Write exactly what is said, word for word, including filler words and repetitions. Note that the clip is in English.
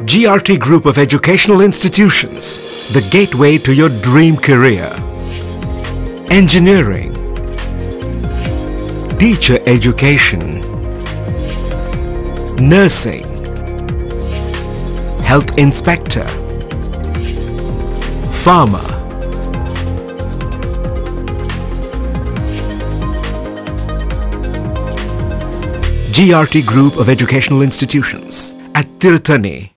G R T Group of Educational Institutions, the gateway to your dream career. Engineering, teacher education, nursing, health inspector, farmer, G R T Group of Educational Institutions at Tiruttani.